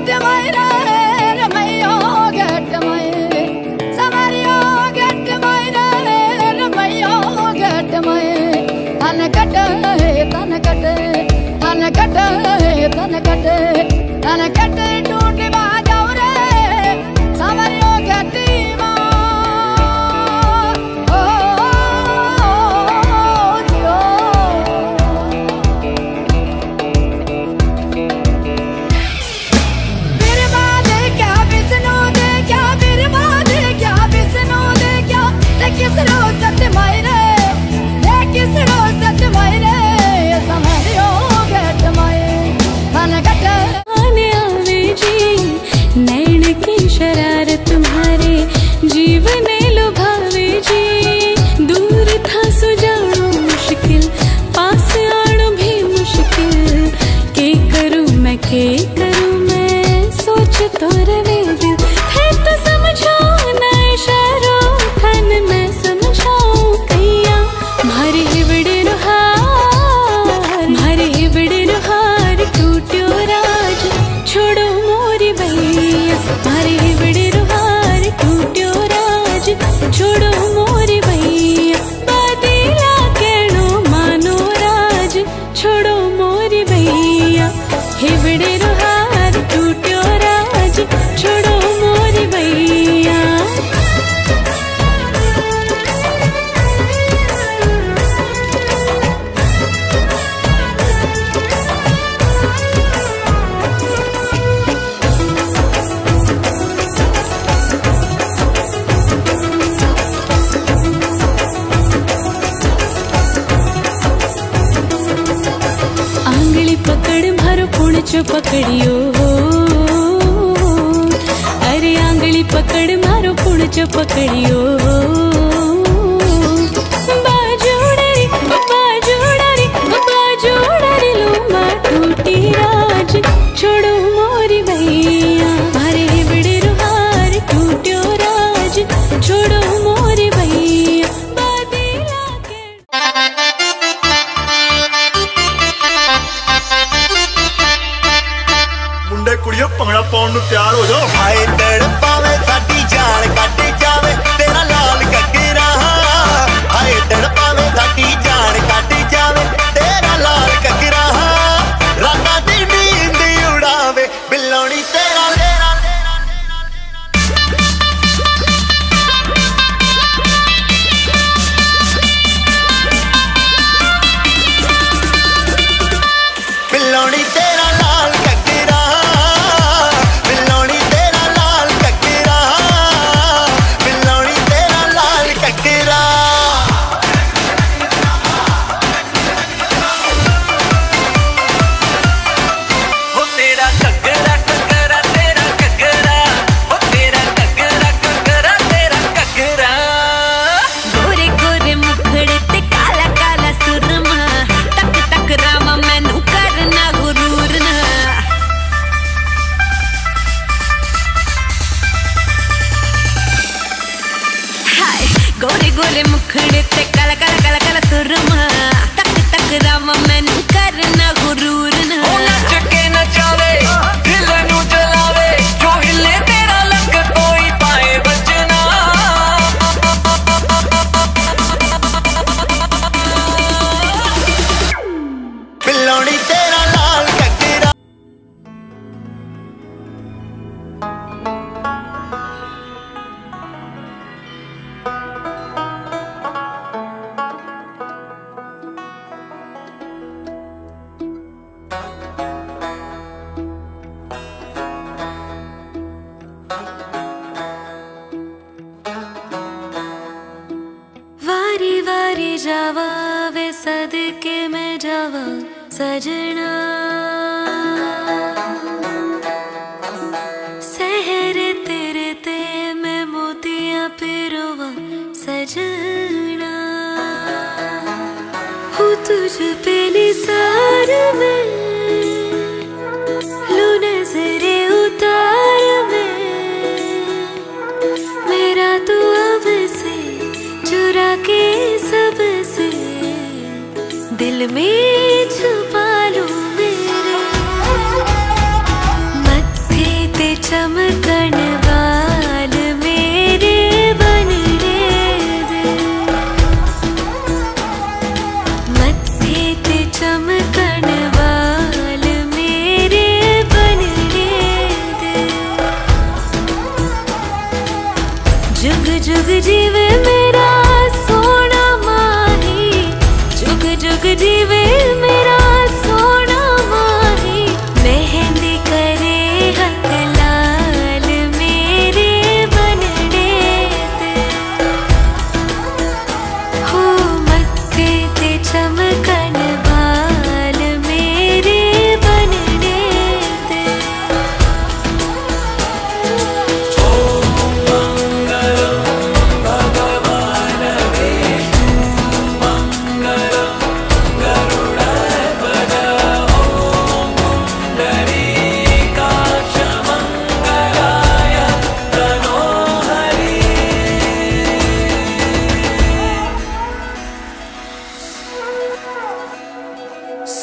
पकड़ियो अरे आंगली पकड़ मारो पुणच पकड़ियो बाजोड़री लो मा टूटी राज छोड़ो मोरी भैया मारे बड़े रुहार टूट्यो राज छोड़ो मोरी भैया कुड़ियों भंगड़ा पाउण नूं तैयार हो जाओ। हाय तड़पावे साडी जान कट जावे तेरा लाल घग्गरा हाय तड़पावे साडी जान कट जावे तेरा लाल घग्गरा राता दी नींद उड़ावे बिल्लोनी तेरा लेरा बिल्लोनी तेरा लाल घग्गरा गोरे गोरे मुखड़े ते काला काला काला काला सुरमा तक तक रामा मैनू करना गुरूर ना नच के नचावे दिल नू जलावे जो हिले तेरा लग तो ही पाए बचना बिल्लोनी तेरा लाल घग्गरा वारी वारी जावा वे सदके में जावा सजना सहरे तेरे ते मैं मोतियां पिरोवा सजना हूँ तुझ पे निसार में लू नजरे उतार में मेरा तू अब से चुरा के सबसे दिल में छुपा लूं मेरे मत्थे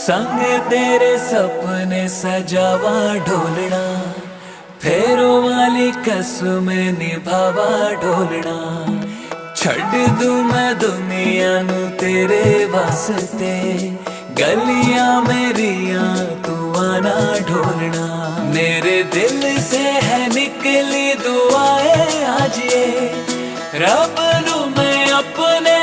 संग तेरे सपने सजावा ढोलना, फेरों वाली कसम निभावा ढोलना। छड़ दूं मैं दुनिया नू तेरे वास्ते, गलियां मेरियां तू आना ढोलना। मेरे दिल से है निकली दुआएं आज ये, रब नू मैं अपने